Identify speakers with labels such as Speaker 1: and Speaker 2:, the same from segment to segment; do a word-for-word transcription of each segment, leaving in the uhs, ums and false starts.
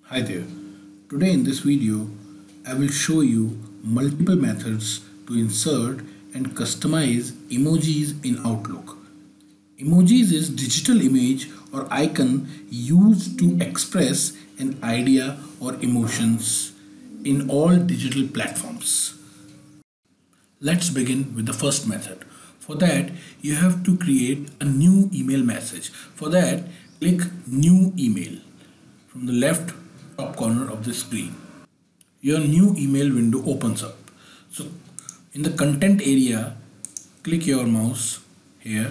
Speaker 1: Hi there. Today in this video I will show you multiple methods to insert and customize emojis in Outlook. Emojis is digital image or icon used to express an idea or emotions in all digital platforms. Let's begin with the first method. For that you have to create a new email message. For that click new email from the left top corner of the screen. Your new email window opens up. So in the content area, click your mouse here.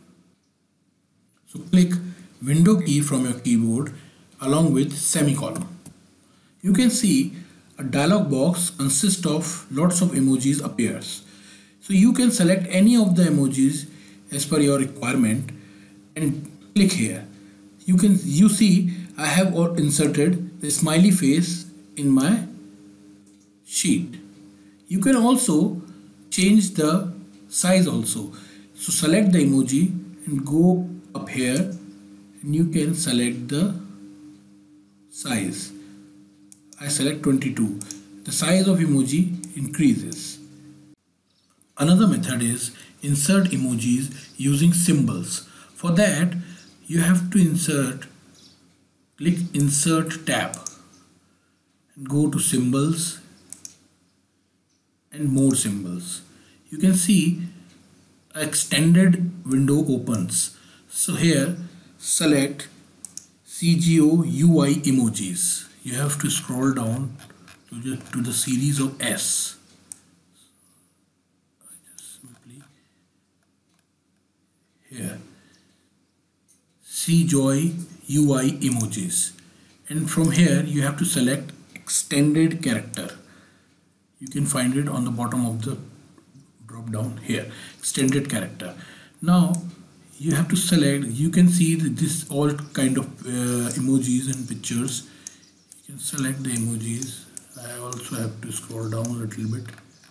Speaker 1: So click window key from your keyboard along with semicolon. You can see a dialog box consists of lots of emojis appears. So you can select any of the emojis as per your requirement and click here. You can you see I have inserted the smiley face in my sheet. You can also change the size also. So select the emoji and go up here and you can select the size. I select twenty-two. The size of emoji increases. Another method is insert emojis using symbols. For that you have to insert click insert tab and go to symbols and more symbols. You can see an extended window opens. So here select C G O U I emojis. You have to scroll down to the, to the series of S. Just simply here C G O U I emojis, and from here you have to select extended character. You can find it on the bottom of the drop down here, extended character. Now you have to select, you can see that this all kind of uh, emojis and pictures. You can select the emojis. I also have to scroll down a little bit.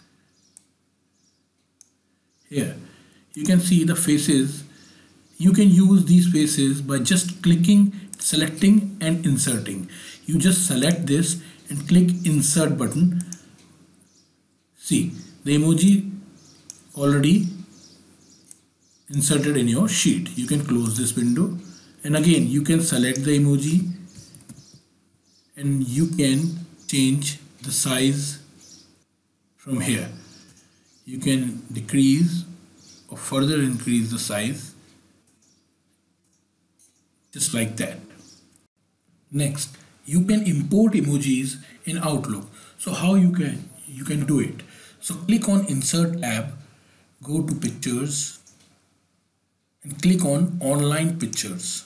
Speaker 1: Here you can see the faces. You can use these faces by just clicking, selecting and inserting. You just select this and click insert button. See, the emoji already inserted in your sheet. You can close this window and again you can select the emoji and you can change the size from here. You can decrease or further increase the size. Just like that. Next, you can import emojis in Outlook. So how you can you can do it? So click on insert tab, go to pictures and click on online pictures.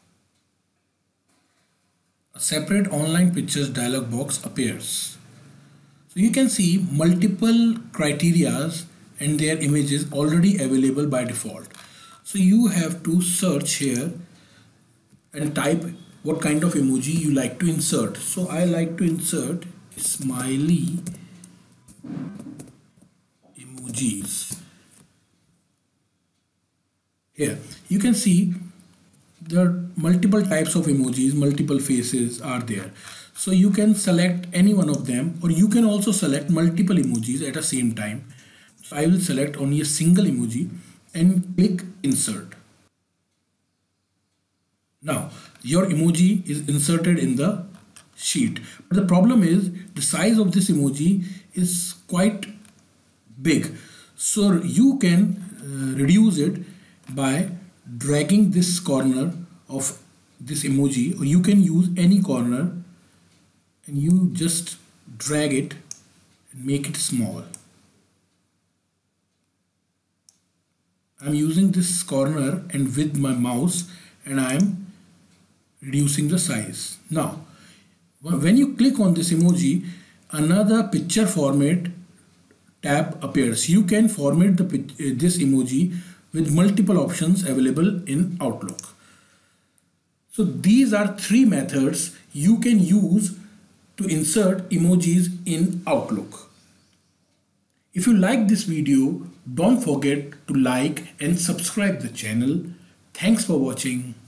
Speaker 1: A separate online pictures dialog box appears. So you can see multiple criterias and their images already available by default. So you have to search here and type what kind of emoji you like to insert. So I like to insert smiley emojis. Here you can see there are multiple types of emojis, multiple faces are there. So you can select any one of them, or you can also select multiple emojis at the same time. So I will select only a single emoji and click insert. Now your emoji is inserted in the sheet, but the problem is the size of this emoji is quite big. So you can uh, reduce it by dragging this corner of this emoji, or you can use any corner and you just drag it and make it small. I'm using this corner and with my mouse and I'm reducing the size. Now when you click on this emoji, another picture format tab appears. You can format the uh, this emoji with multiple options available in Outlook. So these are three methods you can use to insert emojis in Outlook. If you like this video, don't forget to like and subscribe the channel. Thanks for watching.